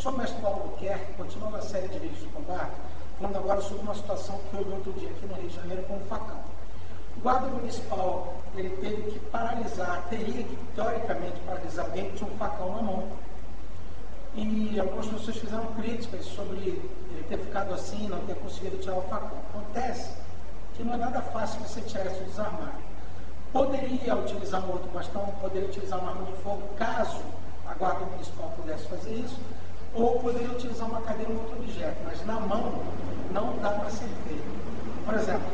Professor Mestre Paulo Albuquerque, continuando a série de vídeos de combate, falando agora sobre uma situação que houve outro dia aqui no Rio de Janeiro com um facão. O guarda municipal, ele teve que paralisar, teria que, teoricamente, paralisar alguém que tinha um facão na mão. E algumas pessoas fizeram críticas sobre ele ter ficado assim, não ter conseguido tirar o facão. Acontece que não é nada fácil você tirar isso dos armários. Poderia utilizar um outro bastão, poderia utilizar uma arma de fogo, caso a guarda municipal pudesse fazer isso, ou poderia utilizar uma cadeira ou outro objeto, mas na mão não dá para ser feito. Por exemplo,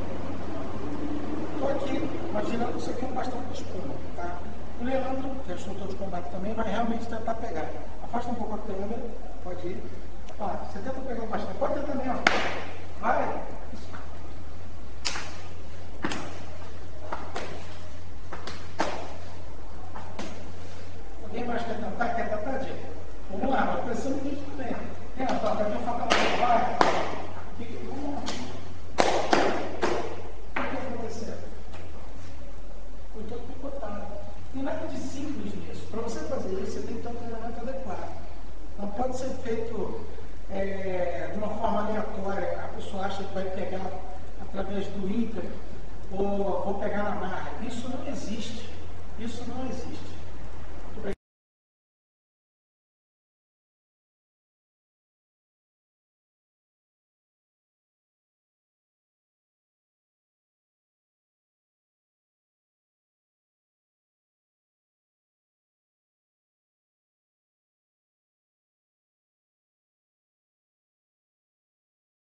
estou aqui imaginando isso aqui é um bastão de espuma, tá? O Leandro, que é instrutor de combate também, vai realmente tentar pegar. Afasta um pouco a câmera, pode ir. Ó, você tenta pegar o bastão, pode tentar também, ó. Vai! Alguém mais quer tentar? Quer tentar, Diego? Vamos lá, vai pressão no vídeo também. Tenta, vai ter um facão, vai! Vamos lá. O que aconteceu? Foi todo picotado. Não tem nada de simples nisso. Para você fazer isso, você tem que ter um treinamento adequado. Não pode ser feito de uma forma aleatória. A pessoa acha que vai pegar através do ímpeto ou vou pegar na marra. Isso não existe. Isso não existe.